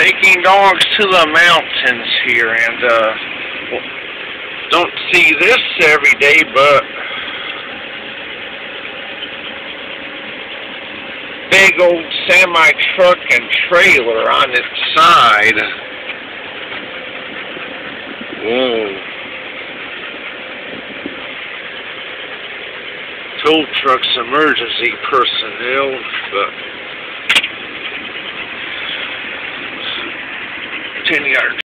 Taking dogs to the mountains here, and don't see this every day, but big old semi-truck and trailer on its side. Whoa. Tow truck's emergency personnel, but 10 yards.